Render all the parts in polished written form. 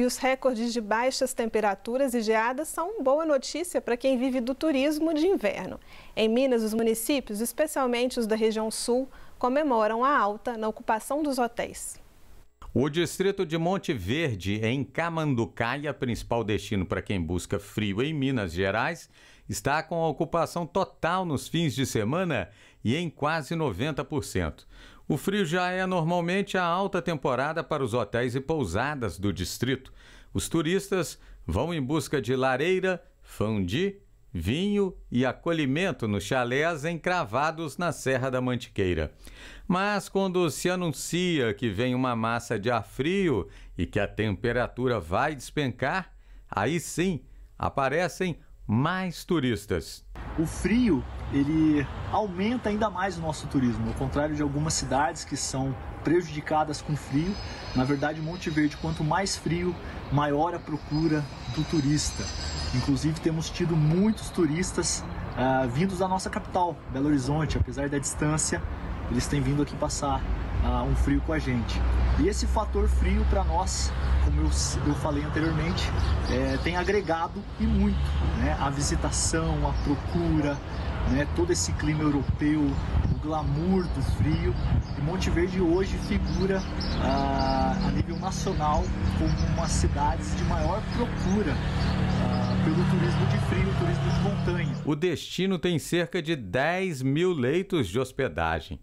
os recordes de baixas temperaturas e geadas são boa notícia para quem vive do turismo de inverno. Em Minas, os municípios, especialmente os da região sul, comemoram a alta na ocupação dos hotéis. O distrito de Monte Verde, em Camanducaia, principal destino para quem busca frio em Minas Gerais, está com a ocupação total nos fins de semana e em quase 90%. O frio já é normalmente a alta temporada para os hotéis e pousadas do distrito. Os turistas vão em busca de lareira, fondue, vinho e acolhimento nos chalés encravados na Serra da Mantiqueira. Mas quando se anuncia que vem uma massa de ar frio e que a temperatura vai despencar, aí sim aparecem mais turistas. O frio, ele aumenta ainda mais o nosso turismo, ao contrário de algumas cidades que são prejudicadas com frio. Na verdade, Monte Verde, quanto mais frio, maior a procura do turista. Inclusive, temos tido muitos turistas vindos da nossa capital, Belo Horizonte. Apesar da distância, eles têm vindo aqui passar um frio com a gente. E esse fator frio para nós, como eu falei anteriormente, tem agregado e muito, né? A visitação, a procura, né? Todo esse clima europeu, o glamour do frio. E Monte Verde hoje figura a nível nacional como uma das cidades de maior procura pelo turismo de frio, turismo de montanha. O destino tem cerca de 10 mil leitos de hospedagem.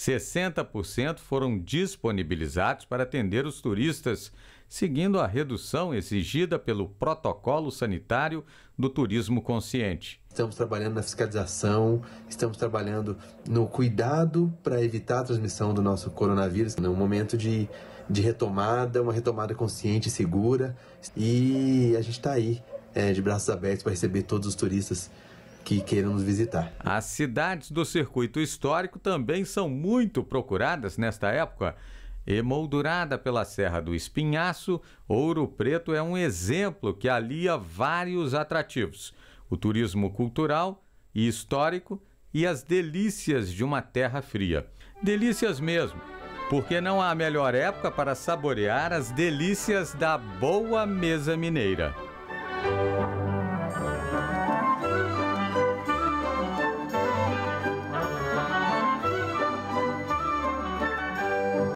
60% foram disponibilizados para atender os turistas, seguindo a redução exigida pelo protocolo sanitário do turismo consciente. Estamos trabalhando na fiscalização, estamos trabalhando no cuidado para evitar a transmissão do nosso coronavírus, num momento de retomada, uma retomada consciente e segura. E a gente está aí, de braços abertos para receber todos os turistas que queiram nos visitar. As cidades do circuito histórico também são muito procuradas nesta época. Emoldurada pela Serra do Espinhaço, Ouro Preto é um exemplo que alia vários atrativos: o turismo cultural e histórico e as delícias de uma terra fria. Delícias mesmo, porque não há melhor época para saborear as delícias da boa mesa mineira.